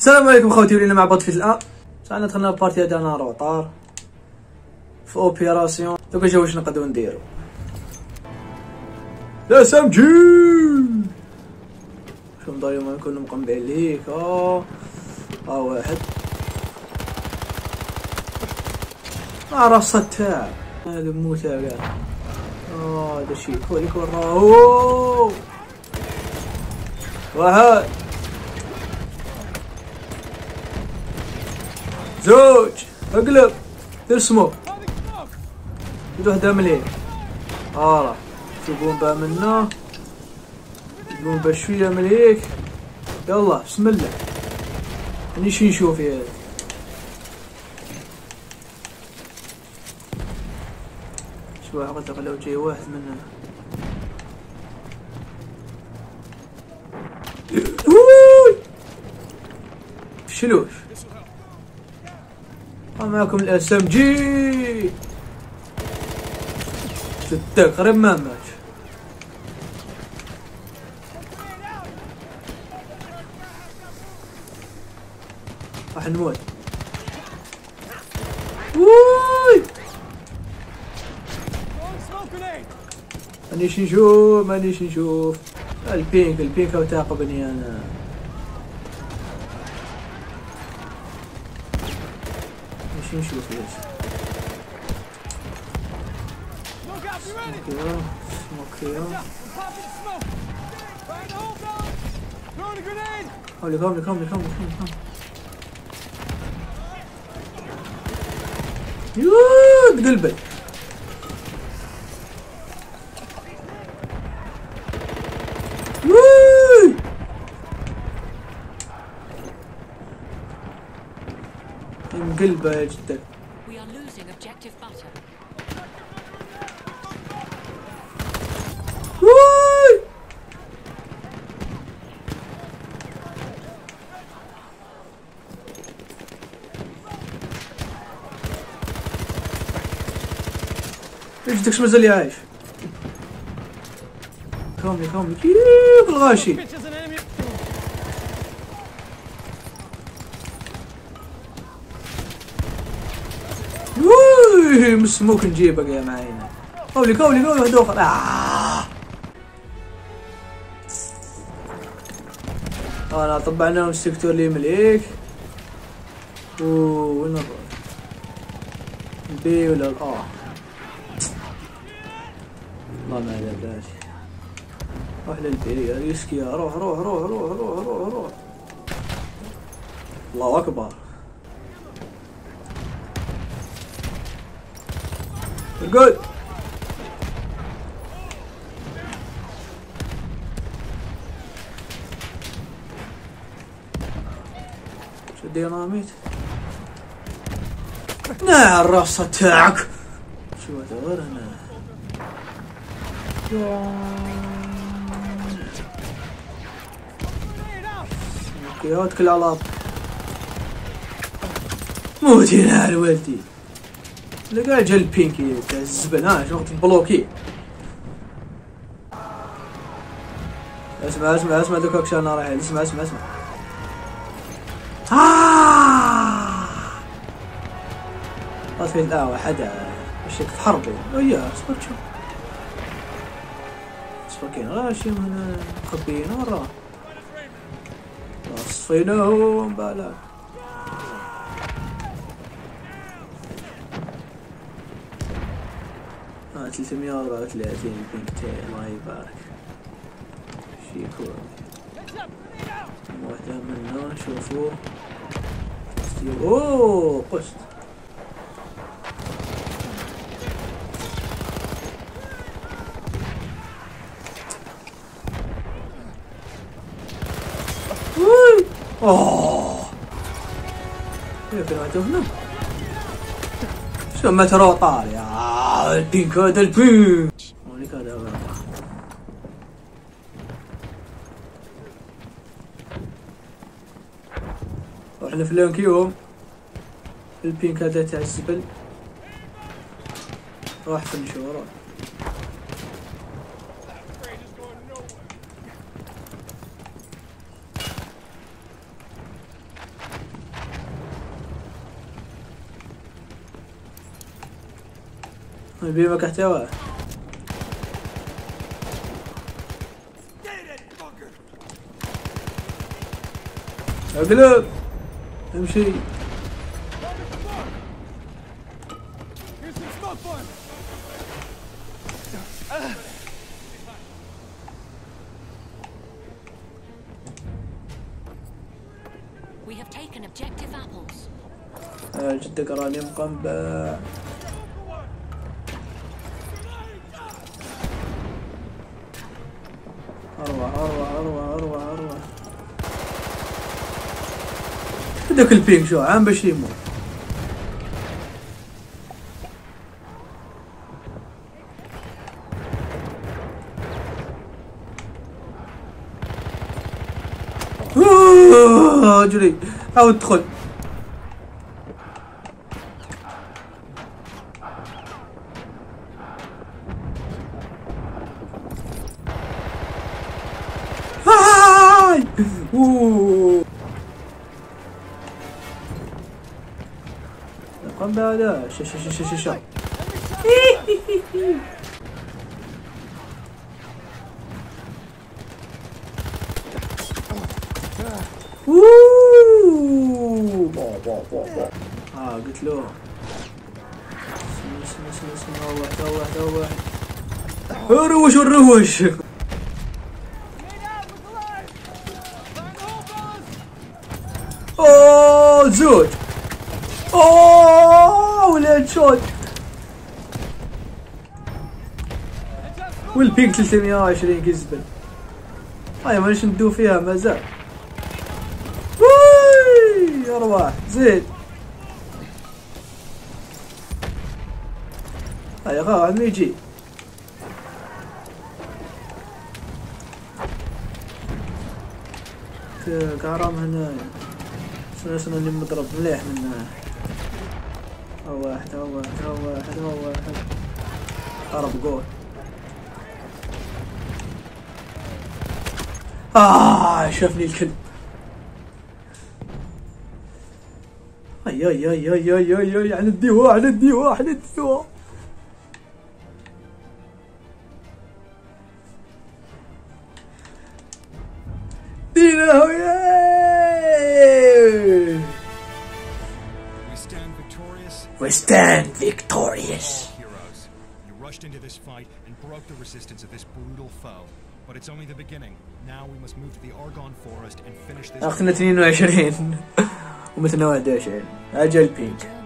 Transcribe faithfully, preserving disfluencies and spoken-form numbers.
السلام عليكم خوتي، ولينا مع بطفيت الان. صراحه دخلنا بارتي هذا انا روطار في اوبيراسيون. دوكا نشوفو واش نقدروا نديرو. لا سامجي شو نضيو ما نكونوا مقنبعين ليك. اه ها واحد اه راسها تاع هذا موتى كاع. اه هذا شي كوليك وراه واحد زوج اقلب دير سموك زيد وحده مليح. ها شو بومبا منا بومبا شويه مليك. يلا بسم الله راني شي نشوف يا شو واحد لو جاي واحد منا. شلوش معكم الاس ام جي شتاك قريب ما مات. راح نموت. ووي مانيش نشوف مانيش نشوف البينك البينك او تعاقبني انا. مانيش نشوف ليش. اوكي اوكي هولي كملي كملي كملي كملي. يوه تقلبت. يوه مقلبة جدا. ليش داكش مازال عايش؟ كملي كملي كيف الغاشي. ووووي مسموك نجيبك يا معاينا. كملي كملي كملي واحد اخر. آه. انا طبعناهم السيكتور اللي مليك. اوه وين نروح؟ البي ولا الاه؟ والله ما على بالي. روح للبي يا ريسكي. روح روح روح روح روح روح روح. الله اكبر. ارقد. شو ديناميت؟ نعم الرصة تاعك. شو هذا غير انا. اوكي اتكل على الله. موتي نهار والدي. لقى جا البينكي تاع الزبل. ها شنو بلوكي. اسمع اسمع اسمع دوكا كشان رايح. اسمع اسمع اسمع. آه طفي الآوة حدا وشك في حربي وياه. اصبر شوف اصبر كاين غاشي هنا مخبيين وراه. صفيناهم بالا. ها ثلاثمية وأربعة وثلاثين البينك تاعي الله يبارك. شي كول. واحدة منا شوفوه. اوه قست. اوه كيف راجعوا هنا؟ شو ما ترى طار يا البينك هذا البينك. مالك هذا غير رحنا فلانكيهم. البينك هذا تاع الزبل راح فنشو روح. بيمك احتوى. اقلب امشي. We have taken objective apples. جدك راني مقنبع. اروح اروح اروح اروح اروح. هذاك البينك شو عام باش يموت. اجري حاول ادخل. اوه قم بهذا. شا شا شا شا شا. اه قلت له اسمع اسمع اسمع اسمع. واحد واحد واحد. روش الروش. اوه زوج. اوه ولاد شوت. والبيك ثلاثمية وعشرين كيزبل. هاي مانيش ندو فيها مازال. وي ارواح زيد. هاي غا واحد ما يجي. كهرام هنايا. شنو شنو اللي مضرب مليح منها. ها واحد ها واحد ها واحد ها واحد. هرب جول. آه شافني الكلب. اي اي اي اي اي اي اي على الديوة على الديوة على الديوة. دينا وياي. We stand victorious. Heroes, you rushed into this fight and broke the resistance of this brutal foe. But it's only the beginning. Now we must move to the Argonne Forest and finish this. اختنا اثنين وعشرين ومثلنا واحد وعشرين. اجل بينك.